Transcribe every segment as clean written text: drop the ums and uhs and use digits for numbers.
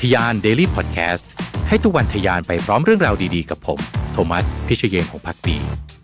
ทยาน Daily Podcast ให้ทุกวันทยานไปพร้อมเรื่องราวดีๆกับผมโทมัสพิชเยนหงษ์ภักดี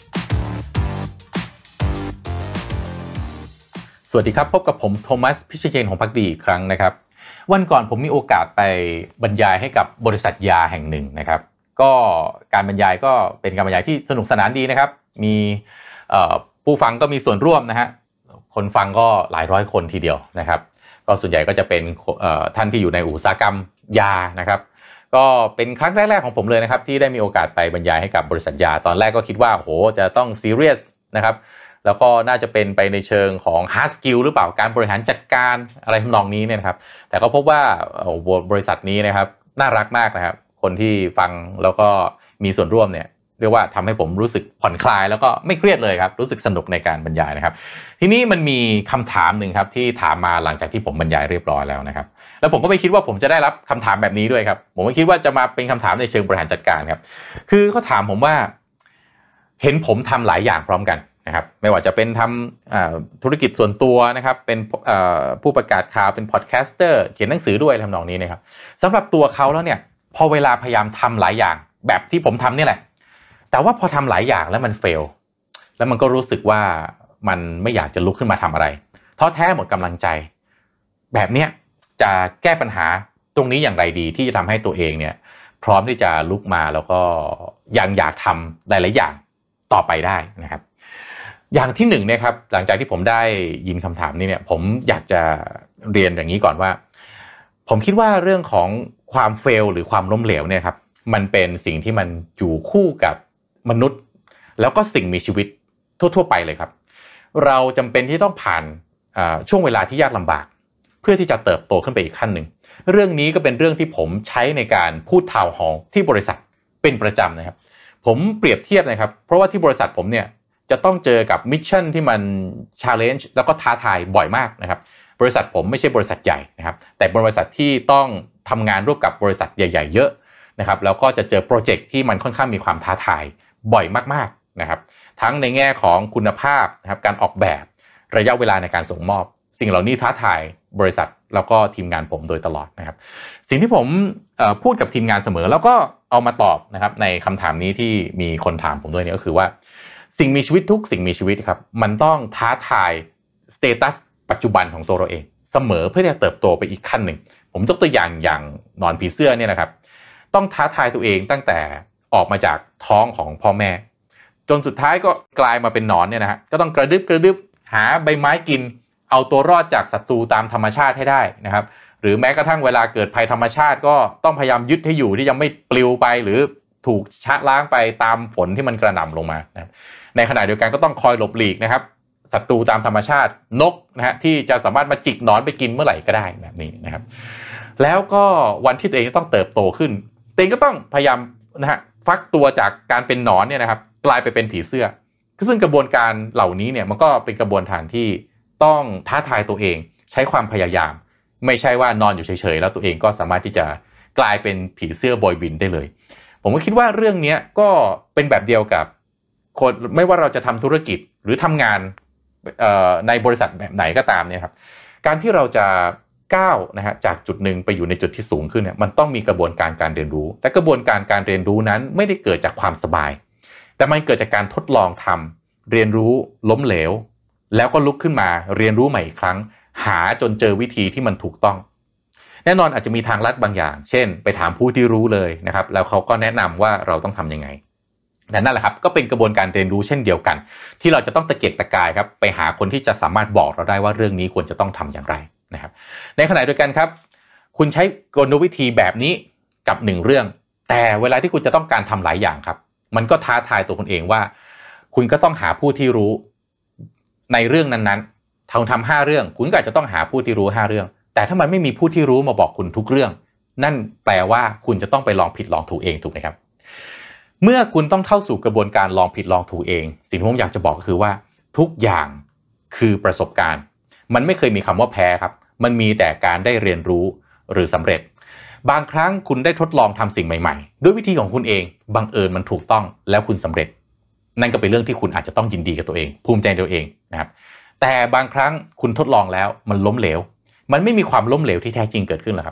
สวัสดีครับพบกับผมโทมัสพิชเยนหงษ์ภักดีอีกครั้งนะครับวันก่อนผมมีโอกาสไปบรรยายให้กับบริษัทยาแห่งหนึ่งนะครับก็การบรรยายก็เป็นการบรรยายที่สนุกสนานดีนะครับมีผู้ฟังก็มีส่วนร่วมนะฮะคนฟังก็หลายร้อยคนทีเดียวนะครับก็ส่วนใหญ่ก็จะเป็นท่านที่อยู่ในอุตสาหกรรมยานะครับก็เป็นครั้งแรกๆของผมเลยนะครับที่ได้มีโอกาสไปบรรยายให้กับบริษัทยาตอนแรกก็คิดว่าโหจะต้องซีเรียสนะครับแล้วก็น่าจะเป็นไปในเชิงของ hard skill หรือเปล่าการบริหารจัดการอะไรทำนองนี้เนี่ยนะครับแต่ก็พบว่าบริษัทนี้นะครับน่ารักมากนะครับคนที่ฟังแล้วก็มีส่วนร่วมเนี่ยเรียกว่าทำให้ผมรู้สึกผ่อนคลายแล้วก็ไม่เครียดเลยครับรู้สึกสนุกในการบรรยายนะครับทีนี้มันมีคำถามหนึ่งครับที่ถามมาหลังจากที่ผมบรรยายเรียบร้อยแล้วนะครับแล้วผมก็ไม่คิดว่าผมจะได้รับคำถามแบบนี้ด้วยครับผมไม่คิดว่าจะมาเป็นคำถามในเชิงบริหารจัดการครับคือเขาถามผมว่าเห็นผมทำหลายอย่างพร้อมกันนะครับไม่ว่าจะเป็นทำธุรกิจส่วนตัวนะครับเป็นผู้ประกาศข่าวเป็นพอดแคสเตอร์เขียนหนังสือด้วยทำนองนี้นะครับสำหรับตัวเขาแล้วเนี่ยพอเวลาพยายามทำหลายอย่างแบบที่ผมทำนี่แหละแต่ว่าพอทำหลายอย่างแล้วมันเฟลแล้วมันก็รู้สึกว่ามันไม่อยากจะลุกขึ้นมาทำอะไรท้อแท้หมดกำลังใจแบบเนี้ยจะแก้ปัญหาตรงนี้อย่างไรดีที่จะทำให้ตัวเองเนี่ยพร้อมที่จะลุกมาแล้วก็ยังอยากทำหลายๆอย่างต่อไปได้นะครับอย่างที่หนึ่งเนี่ยครับหลังจากที่ผมได้ยินคำถามนี้เนี่ยผมอยากจะเรียนอย่างนี้ก่อนว่าผมคิดว่าเรื่องของความเฟลหรือความล้มเหลวเนี่ยครับมันเป็นสิ่งที่มันอยู่คู่กับมนุษย์แล้วก็สิ่งมีชีวิตทั่วๆไปเลยครับเราจำเป็นที่ต้องผ่านช่วงเวลาที่ยากลำบากเพื่อที่จะเติบโตขึ้นไปอีกขั้นหนึ่งเรื่องนี้ก็เป็นเรื่องที่ผมใช้ในการพูดทาวน์ฮอลล์ที่บริษัทเป็นประจำนะครับผมเปรียบเทียบนะครับเพราะว่าที่บริษัทผมเนี่ยจะต้องเจอกับมิชชั่นที่มัน challenge แล้วก็ท้าทายบ่อยมากนะครับบริษัทผมไม่ใช่บริษัทใหญ่นะครับแต่บริษัทที่ต้องทำงานร่วมกับบริษัทใหญ่ๆเยอะนะครับแล้วก็จะเจอโปรเจกต์ที่มันค่อนข้างมีความท้าทายบ่อยมากๆนะครับทั้งในแง่ของคุณภาพนะครับการออกแบบระยะเวลาในการส่งมอบสิ่งเหล่านี้ท้าทายบริษัทแล้วก็ทีมงานผมโดยตลอดนะครับสิ่งที่ผมพูดกับทีมงานเสมอแล้วก็เอามาตอบนะครับในคำถามนี้ที่มีคนถามผมด้วยเนี่ยก็คือว่าสิ่งมีชีวิตทุกสิ่งมีชีวิตครับมันต้องท้าทายสเตตัสปัจจุบันของตัวเราเองเสมอเพื่อที่จะเติบโตไปอีกขั้นหนึ่งผมยกตัวอย่างหนอนผีเสื้อเนี่ยนะครับต้องท้าทายตัวเองตั้งแต่ออกมาจากท้องของพ่อแม่จนสุดท้ายก็กลายมาเป็นหนอนเนี่ยนะฮะก็ต้องกระดึบหาใบไม้กินเอาตัวรอดจากศัตรูตามธรรมชาติให้ได้นะครับหรือแม้กระทั่งเวลาเกิดภัยธรรมชาติก็ต้องพยายามยึดให้อยู่ที่ยังไม่ปลิวไปหรือถูกชะล้างไปตามฝนที่มันกระหน่ำลงมานะในขณะเดียวกันก็ต้องคอยหลบหลีกนะครับศัตรูตามธรรมชาตินกนะฮะที่จะสามารถมาจิกหนอนไปกินเมื่อไหร่ก็ได้แบบนี้นะครับแล้วก็วันที่ตัวเองจะต้องเติบโตขึ้นตัวเองก็ต้องพยายามนะฮะฟักตัวจากการเป็นหนอนเนี่ยนะครับกลายไปเป็นผีเสื้อซึ่งกระบวนการเหล่านี้เนี่ยมันก็เป็นกระบวนการที่ต้องท้าทายตัวเองใช้ความพยายามไม่ใช่ว่านอนอยู่เฉยๆแล้วตัวเองก็สามารถที่จะกลายเป็นผีเสื้อโบยบินได้เลยผมก็คิดว่าเรื่องนี้ก็เป็นแบบเดียวกับคนไม่ว่าเราจะทำธุรกิจหรือทำงานในบริษัทแบบไหนก็ตามเนี่ยครับการที่เราจะก้าวนะฮะจากจุดหนึ่งไปอยู่ในจุดที่สูงขึ้นเนี่ยมันต้องมีกระบวนการการเรียนรู้และกระบวนการการเรียนรู้นั้นไม่ได้เกิดจากความสบายแต่มันเกิดจากการทดลองทำเรียนรู้ล้มเหลวแล้วก็ลุกขึ้นมาเรียนรู้ใหม่อีกครั้งหาจนเจอวิธีที่มันถูกต้องแน่นอนอาจจะมีทางลัดบางอย่างเช่นไปถามผู้ที่รู้เลยนะครับแล้วเขาก็แนะนำว่าเราต้องทำยังไงแต่นั่นแหละครับก็เป็นกระบวนการเรียนรู้เช่นเดียวกันที่เราจะต้องตะเกียกตะกายครับไปหาคนที่จะสามารถบอกเราได้ว่าเรื่องนี้ควรจะต้องทำอย่างไรนะครับในขณะเดียวกันครับคุณใช้กลวิธีแบบนี้กับหนึ่งเรื่องแต่เวลาที่คุณจะต้องการทำหลายอย่างครับมันก็ท้าทายตัวคุณเองว่าคุณก็ต้องหาผู้ที่รู้ในเรื่องนั้นๆทำ5เรื่องคุณก็อาจจะต้องหาผู้ที่รู้5เรื่องแต่ถ้ามันไม่มีผู้ที่รู้มาบอกคุณทุกเรื่องนั่นแปลว่าคุณจะต้องไปลองผิดลองถูกเองถูกไหมครับเมื่อคุณต้องเข้าสู่กระบวนการลองผิดลองถูกเองสิ่งที่ผมอยากจะบอกก็คือว่าทุกอย่างคือประสบการณ์มันไม่เคยมีคำว่าแพ้ครับมันมีแต่การได้เรียนรู้หรือสำเร็จบางครั้งคุณได้ทดลองทำสิ่งใหม่ๆด้วยวิธีของคุณเองบังเอิญมันถูกต้องแล้วคุณสำเร็จนั่นก็เป็นเรื่องที่คุณอาจจะต้องยินดีกับตัวเองภูมิใจในตัวเองนะครับแต่บางครั้งคุณทดลองแล้วมันล้มเหลวมันไม่มีความล้มเหลวที่แท้จริงเกิดขึ้นหรอกครับ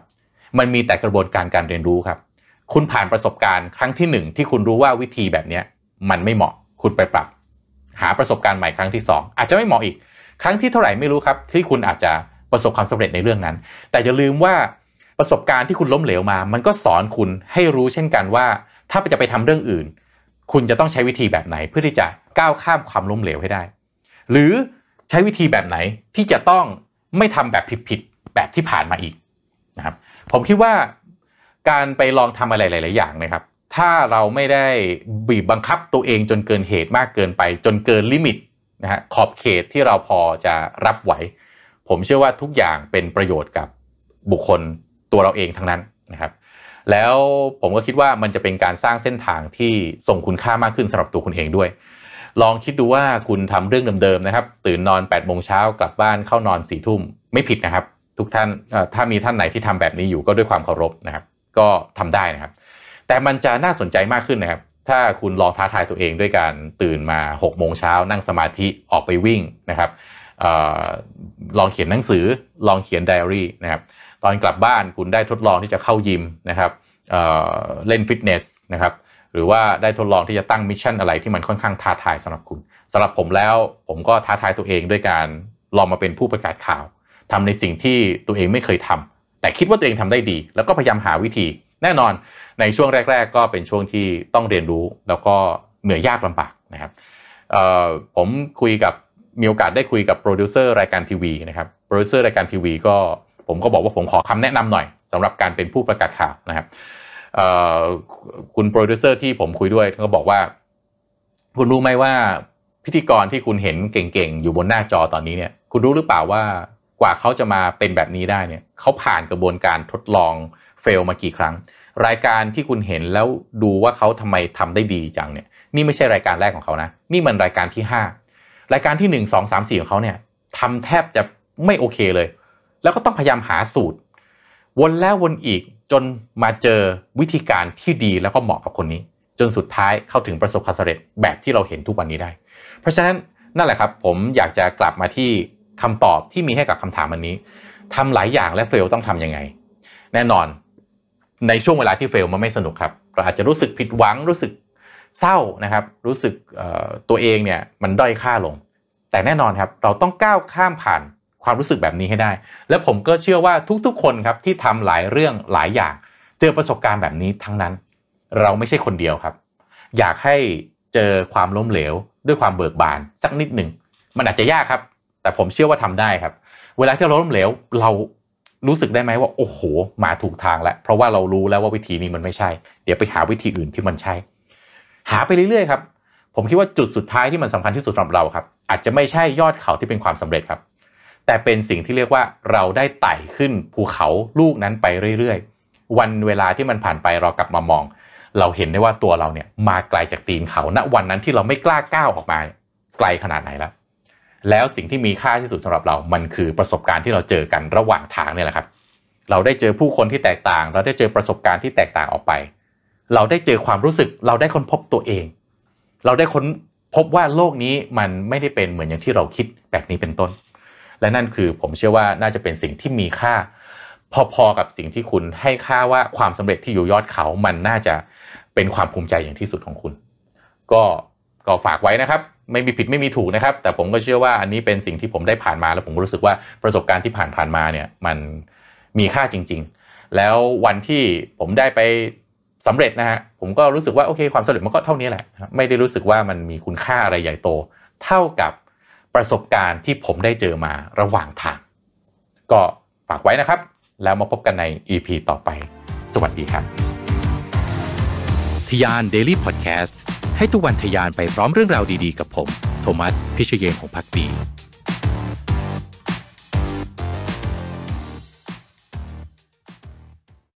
มันมีแต่กระบวนการการเรียนรู้ครับคุณผ่านประสบการณ์ครั้งที่1ที่คุณรู้ว่าวิธีแบบนี้มันไม่เหมาะคุณไปปรับหาประสบการณ์ใหม่ครั้งที่2อาจจะไม่เหมาะอีกครั้งที่เท่าไหร่ไม่รู้ครับที่คุณอาจจะประสบความสำเร็จในเรื่องนั้นแต่อย่าลืมว่าประสบการณ์ที่คุณล้มเหลวมามันก็สอนคุณให้รู้เช่นกันว่าถ้าจะไปทำเรื่องอื่นคุณจะต้องใช้วิธีแบบไหนเพื่อที่จะก้าวข้ามความล้มเหลวให้ได้หรือใช้วิธีแบบไหนที่จะต้องไม่ทำแบบผิดๆแบบที่ผ่านมาอีกนะครับผมคิดว่าการไปลองทำอะไรหลายๆอย่างนะครับถ้าเราไม่ได้บีบบังคับตัวเองจนเกินเหตุมากเกินไปจนเกินลิมิตนะฮะขอบเขตที่เราพอจะรับไหวผมเชื่อว่าทุกอย่างเป็นประโยชน์กับบุคคลตัวเราเองทั้งนั้นนะครับแล้วผมก็คิดว่ามันจะเป็นการสร้างเส้นทางที่ส่งคุณค่ามากขึ้นสำหรับตัวคุณเองด้วยลองคิดดูว่าคุณทำเรื่องเดิมๆนะครับตื่นนอน8 โมงเช้ากลับบ้านเข้านอน4 ทุ่มไม่ผิดนะครับทุกท่านถ้ามีท่านไหนที่ทำแบบนี้อยู่ก็ด้วยความเคารพนะครับก็ทำได้นะครับแต่มันจะน่าสนใจมากขึ้นนะครับถ้าคุณลองท้าทายตัวเองด้วยการตื่นมา6 โมงเช้านั่งสมาธิออกไปวิ่งนะครับลองเขียนหนังสือลองเขียนไดอารี่นะครับตอนกลับบ้านคุณได้ทดลองที่จะเข้ายิมนะครับเล่นฟิตเนสนะครับหรือว่าได้ทดลองที่จะตั้งมิชชั่นอะไรที่มันค่อนข้างท้าทายสำหรับคุณสำหรับผมแล้วผมก็ท้าทายตัวเองด้วยการลองมาเป็นผู้ประกาศข่าวทำในสิ่งที่ตัวเองไม่เคยทำแต่คิดว่าตัวเองทำได้ดีแล้วก็พยายามหาวิธีแน่นอนในช่วงแรกๆก็เป็นช่วงที่ต้องเรียนรู้แล้วก็เหนื่อยยากลำบากนะครับผมมีโอกาสได้คุยกับโปรดิวเซอร์รายการทีวีนะครับโปรดิวเซอร์รายการทีวีก็ผมก็บอกว่าผมขอคำแนะนำหน่อยสำหรับการเป็นผู้ประกาศข่าวนะครับคุณโปรดิวเซอร์ที่ผมคุยด้วยเขาก็บอกว่าคุณรู้ไหมว่าพิธีกรที่คุณเห็นเก่งๆอยู่บนหน้าจอตอนนี้เนี่ยคุณรู้หรือเปล่าว่ากว่าเขาจะมาเป็นแบบนี้ได้เนี่ยเขาผ่านกระบวนการทดลองเฟลมากี่ครั้งรายการที่คุณเห็นแล้วดูว่าเขาทำไมทำได้ดีจังเนี่ยนี่ไม่ใช่รายการแรกของเขานะนี่มันรายการที่5รายการที่1 2 3 4ของเขาเนี่ยทำแทบจะไม่โอเคเลยแล้วก็ต้องพยายามหาสูตรวนแล้ววนอีกจนมาเจอวิธีการที่ดีแล้วก็เหมาะกับคนนี้จนสุดท้ายเข้าถึงประสบความสำเร็จแบบที่เราเห็นทุกวันนี้ได้เพราะฉะนั้นนั่นแหละครับผมอยากจะกลับมาที่คำตอบที่มีให้กับคำถามวันนี้ทำหลายอย่างและเฟลต้องทำยังไงแน่นอนในช่วงเวลาที่เฟลมันไม่สนุกครับเราอาจจะรู้สึกผิดหวังรู้สึกเศร้านะครับรู้สึกตัวเองเนี่ยมันด้อยค่าลงแต่แน่นอนครับเราต้องก้าวข้ามผ่านความรู้สึกแบบนี้ให้ได้และผมก็เชื่อว่าทุกๆคนครับที่ทำหลายเรื่องหลายอย่างเจอประสบการณ์แบบนี้ทั้งนั้นเราไม่ใช่คนเดียวครับอยากให้เจอความล้มเหลวด้วยความเบิกบานสักนิดหนึ่งมันอาจจะยากครับแต่ผมเชื่อว่าทำได้ครับเวลาที่เราล้มเหลวเรารู้สึกได้ไหมว่าโอ้โหมาถูกทางแล้วเพราะว่าเรารู้แล้วว่าวิธีนี้มันไม่ใช่เดี๋ยวไปหาวิธีอื่นที่มันใช่หาไปเรื่อยๆครับผมคิดว่าจุดสุดท้ายที่มันสำคัญที่สุดสำหรับเราครับอาจจะไม่ใช่ยอดเขาที่เป็นความสำเร็จครับแต่เป็นสิ่งที่เรียกว่าเราได้ไต่ขึ้นภูเขาลูกนั้นไปเรื่อยๆวันเวลาที่มันผ่านไปเรากลับมามองเราเห็นได้ว่าตัวเราเนี่ยมาไกลจากตีนเขาณวันนั้นที่เราไม่กล้าก้าวออกมาไกลขนาดไหนแล้วสิ่งที่มีค่าที่สุดสำหรับเรามันคือประสบการณ์ที่เราเจอกันระหว่างทางนี่แหละครับเราได้เจอผู้คนที่แตกต่างเราได้เจอประสบการณ์ที่แตกต่างออกไปเราได้เจอความรู้สึกเราได้ค้นพบตัวเองเราได้ค้นพบว่าโลกนี้มันไม่ได้เป็นเหมือนอย่างที่เราคิดแบบนี้เป็นต้นและนั่นคือผมเชื่อว่าน่าจะเป็นสิ่งที่มีค่าพอๆกับสิ่งที่คุณให้ค่าว่าความสำเร็จที่อยู่ยอดเขามันน่าจะเป็นความภูมิใจอย่างที่สุดของคุณก็ฝากไว้นะครับไม่มีผิดไม่มีถูกนะครับแต่ผมก็เชื่อว่าอันนี้เป็นสิ่งที่ผมได้ผ่านมาแล้วผมรู้สึกว่าประสบการณ์ที่ผ่านมาเนี่ยมันมีค่าจริงๆแล้ววันที่ผมได้ไปสำเร็จนะฮะผมก็รู้สึกว่าโอเคความสำเร็จมันก็เท่านี้แหละไม่ได้รู้สึกว่ามันมีคุณค่าอะไรใหญ่โตเท่ากับประสบการณ์ที่ผมได้เจอมาระหว่างทางก็ฝากไว้นะครับแล้วมาพบกันใน EP ต่อไปสวัสดีครับทยาน Daily Podcast ให้ทุกวันทยานไปพร้อมเรื่องราวดีๆกับผมโทมัสพิชเยนของภักดี